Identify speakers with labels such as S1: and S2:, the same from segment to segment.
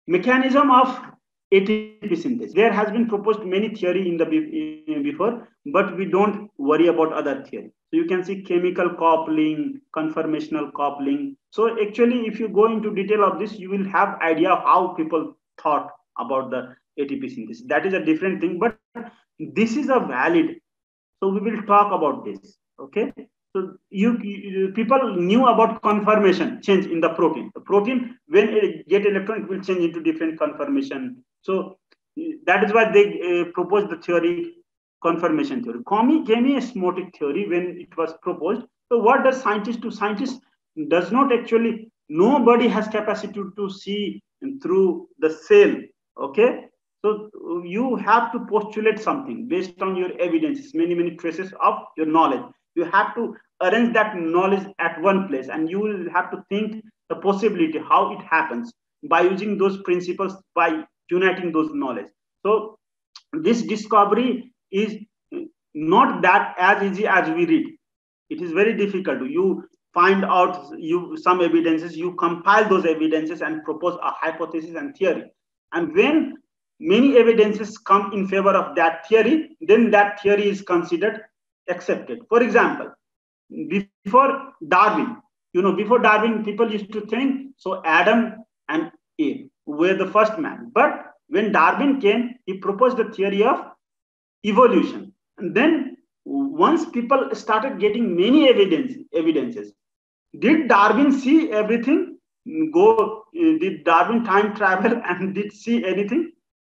S1: Mechanism of ATP synthesis. There has been proposed many theory in the before, but we don't worry about other theory. So you can see chemical coupling, conformational coupling. So actually, if you go into detail of this, you will have idea of how people thought about the ATP synthesis. That is a different thing, but this is a valid. So we will talk about this. Okay. So people knew about conformation change in the protein. The protein, when it get electron, it will change into different conformation. So that is why they proposed the theory, conformation theory. Chemiosmotic theory, when it was proposed. So what does scientists do? Scientists does not actually, nobody has capacity to see through the cell. Okay. So you have to postulate something based on your evidences, many traces of your knowledge. You have to arrange that knowledge at one place, and you will have to think the possibility how it happens by using those principles, by uniting those knowledge. So this discovery is not that as easy as we read. It is very difficult. You find out some evidences, you compile those evidences and propose a hypothesis and theory. And when many evidences come in favor of that theory, then that theory is considered accepted. For example, before Darwin, before Darwin, people used to think so Adam and Eve were the first man. But when Darwin came, he proposed the theory of evolution. And then once people started getting many evidences, did Darwin see everything? Did Darwin time travel and did see anything?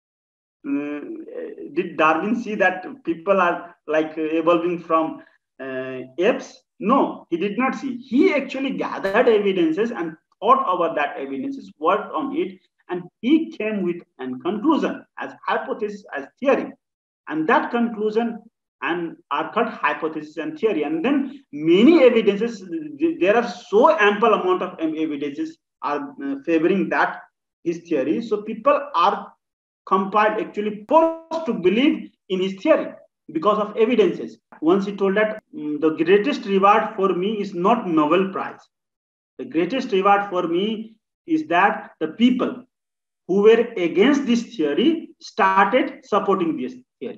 S1: Did Darwin see that people are like evolving from apes? No, he did not see. He actually gathered evidences and thought about that evidences, worked on it, and he came with a conclusion as hypothesis, as theory. And that conclusion and are called hypothesis and theory. And then many evidences, there are so ample amount of evidences are favoring that his theory. So people are compiled, actually forced to believe in his theory because of evidences. Once he told that the greatest reward for me is not Nobel Prize. The greatest reward for me is that the people who were against this theory started supporting this theory.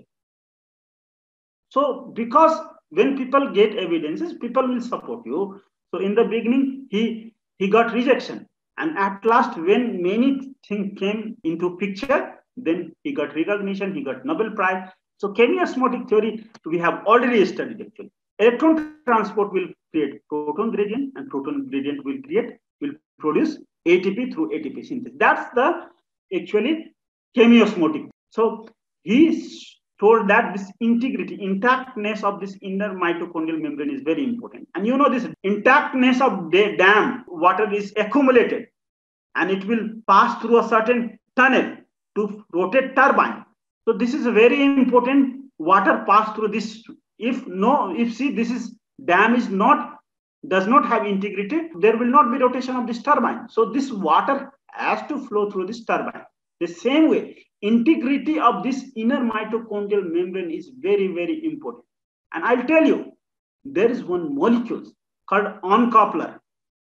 S1: So because when people get evidences, people will support you. So in the beginning, he got rejection. And at last, when many things came into picture, then he got recognition, he got Nobel Prize. So chemiosmotic theory, we have already studied actually. Electron transport will create proton gradient, and proton gradient will produce ATP through ATP synthesis. That's the actually chemiosmotic. So he told that this integrity, intactness of this inner mitochondrial membrane is very important. And this intactness of the dam, water is accumulated and it will pass through a certain tunnel to rotate turbine. So this is a very important. Water pass through this. If this is dam does not have integrity, there will not be rotation of this turbine. So this water has to flow through this turbine. The same way, integrity of this inner mitochondrial membrane is very, very important. And I'll tell you, there is one molecule called on-coupler.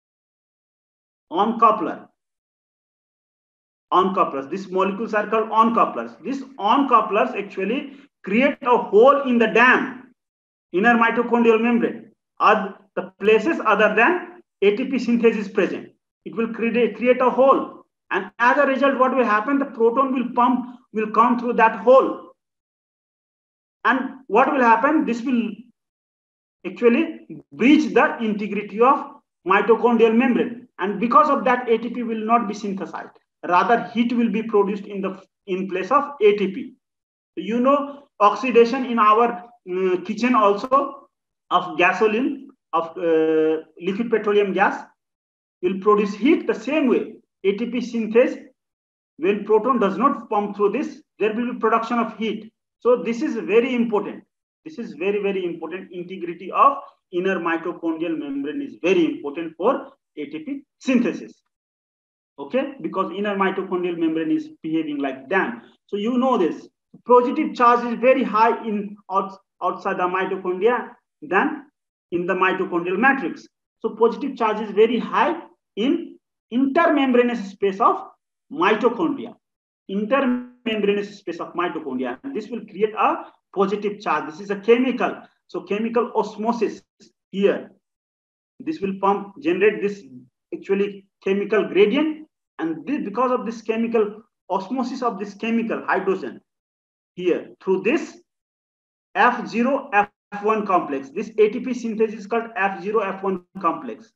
S1: On-couplers. These molecules are called on-couplers. These on-couplers actually create a hole in the dam, inner mitochondrial membrane, or the places other than ATP synthesis present. It will create a hole. And as a result, what will happen? The proton will come through that hole. And what will happen? This will actually breach the integrity of mitochondrial membrane. And because of that, ATP will not be synthesized. Rather, heat will be produced in place of ATP. Oxidation in our kitchen also of gasoline, of liquid petroleum gas will produce heat the same way. ATP synthase, when proton does not pump through this, there will be production of heat. So this is very important. This is very, very important. Integrity of inner mitochondrial membrane is very important for ATP synthesis. Okay, because inner mitochondrial membrane is behaving like dam. So this. Positive charge is very high outside the mitochondria than in the mitochondrial matrix. So positive charge is very high in intermembranous space of mitochondria, intermembranous space of mitochondria, and this will create a positive charge. This is a chemical. So chemical osmosis here. This will generate this actually chemical gradient, and this, because of this chemical osmosis of this chemical hydrogen here through this F0 F1 complex. This ATP synthesis is called F0 F1 complex.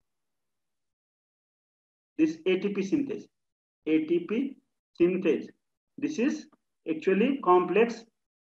S1: This ATP synthesis. This is actually complex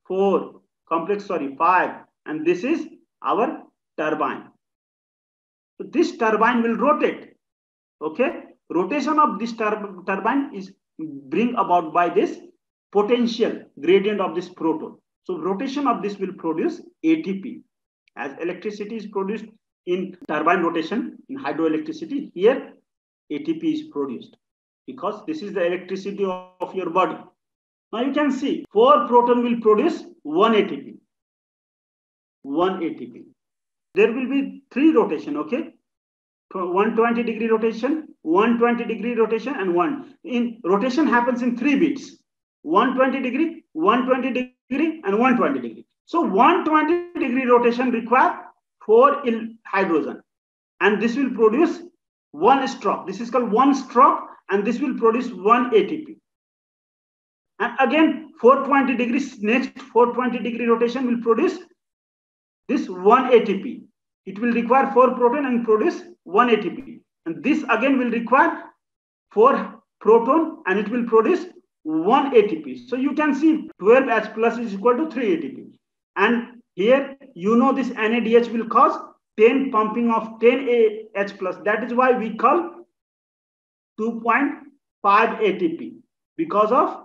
S1: 5, and this is our turbine. So this turbine will rotate. Okay, rotation of this turbine is bring about by this potential gradient of this proton. So rotation of this will produce ATP. As electricity is produced in turbine rotation, in hydroelectricity, here ATP is produced because this is the electricity of your body. Now you can see 4 proton will produce 1 ATP. 1 ATP. There will be 3 rotation, okay? 120-degree rotation, 120-degree rotation, and 1. In rotation happens in 3 bits. 120-degree, 120-degree, and 120-degree. So 120-degree rotation requires 4 hydrogen, and this will produce 1 stroke. This is called 1 stroke, and this will produce 1 ATP. And again, 420 degrees, next 420-degree rotation will produce this 1 ATP. It will require 4 proton and produce 1 ATP. And this again will require 4 proton and it will produce 1 ATP. So you can see 12H plus is equal to 3 ATP. And here, you know, this NADH will cause 10 pumping of 10 H plus. That is why we call 2.5 ATP because of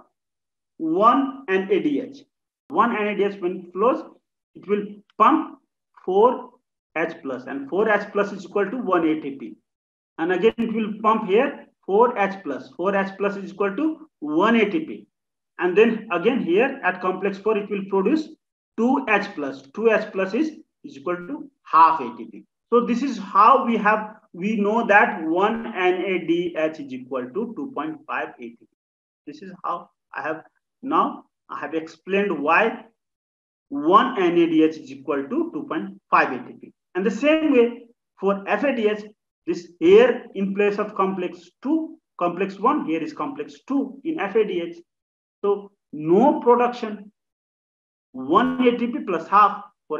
S1: 1 NADH. 1 NADH when it flows, it will pump 4 H plus, and 4 H plus is equal to 1 ATP. And again, it will pump here 4 H plus. 4 H plus is equal to 1 ATP. And then again here at complex 4, it will produce 2 H plus. 2 H plus is equal to half ATP. So this is how we know that 1 NADH is equal to 2.5 ATP. This is how I have explained why 1 NADH is equal to 2.5 ATP. And the same way for FADH, this here in place of complex 2, complex 1, here is complex 2 in FADH. So no production, 1 ATP plus half for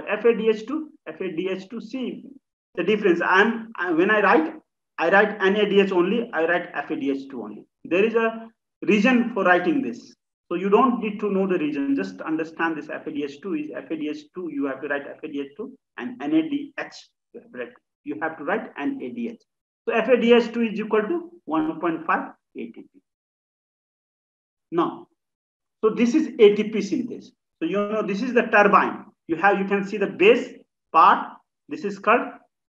S1: FADH2, see the difference. When I write NADH only, I write FADH2 only. There is a reason for writing this. So you don't need to know the reason, just understand this FADH2 is FADH2, you have to write FADH2, and NADH, you have to write NADH. So FADH2 is equal to 1.5 ATP. Now, so this is ATP synthesis. So you know this is the turbine. You can see the base part. This is called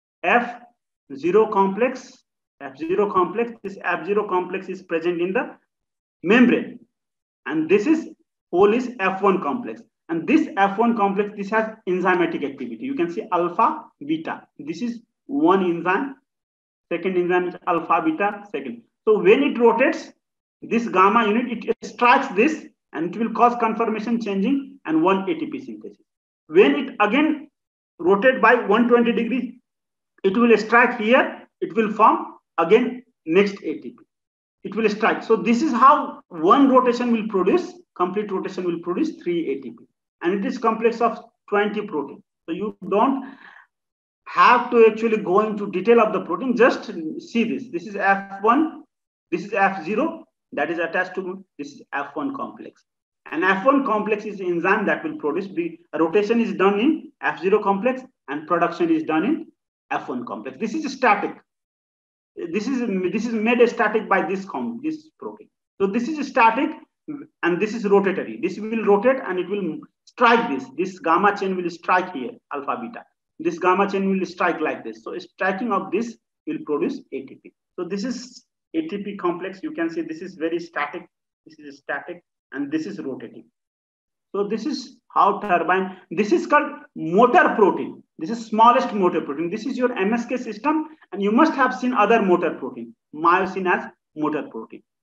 S1: F0 complex. F0 complex. This F0 complex is present in the membrane. And this is whole is F1 complex. And this F1 complex, this has enzymatic activity. You can see alpha, beta. This is one enzyme. Second enzyme is alpha, beta, second. So when it rotates, this gamma unit, it strikes this and it will cause conformation changing and 1 ATP synthesis. When it again rotate by 120 degrees, it will strike here, it will form again next ATP. It will strike. So this is how one rotation will produce, complete rotation will produce 3 ATP. And it is complex of 20 protein. So you don't have to actually go into detail of the protein, just see this. This is F1, this is F0, that is attached to this is F1 complex. And F1 complex is the enzyme that will produce, rotation is done in F0 complex and production is done in F1 complex. This is static. This is made static by this protein. So this is static and this is rotatory. This will rotate and it will strike this. This gamma chain will strike here, alpha beta. This gamma chain will strike like this. So striking of this will produce ATP. So this is ATP complex. You can see this is very static. This is static and this is rotating. So this is how turbine, this is called motor protein. This is smallest motor protein. This is your MSK system and you must have seen other motor protein, myosin as motor protein.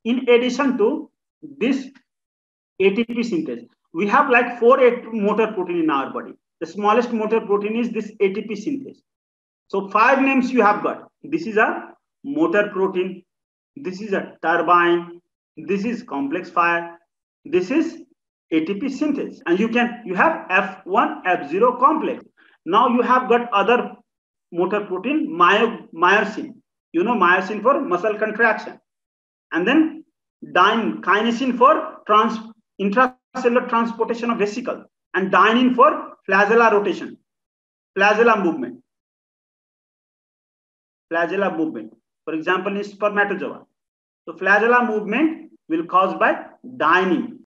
S1: In addition to this ATP synthase, we have like 4 motor protein in our body. The smallest motor protein is this ATP synthase. So 5 names you have got. This is a motor protein. This is a turbine. This is complex fire. This is ATP synthase. And you have F1, F0 complex. Now you have got other motor protein, myosin. You know myosin for muscle contraction. And then kinesin for intracellular transportation of vesicle. And dynein for flagella rotation, flagella movement. Flagella movement. For example, in spermatozoa. So flagella movement will caused by dynein.